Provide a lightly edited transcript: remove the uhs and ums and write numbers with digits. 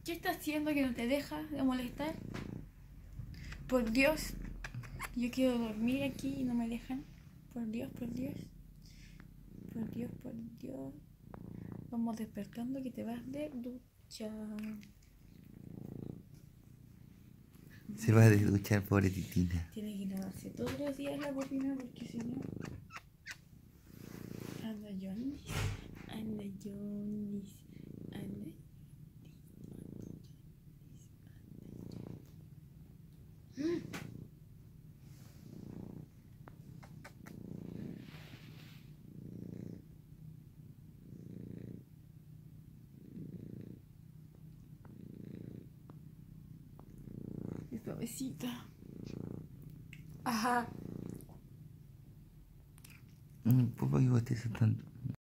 ¿Qué está haciendo que no te deja de molestar? Por Dios, yo quiero dormir aquí y no me dejan. Por Dios, por Dios. Por Dios, por Dios. Vamos despertando que te vas de ducha. Se va a duchar, pobre Titina. Tiene que lavarse todos los días la cocina porque si no... Anda Jonis, anda Jonis, anda... Qué suavecita. Ajá. Papá, que vos estés tanto.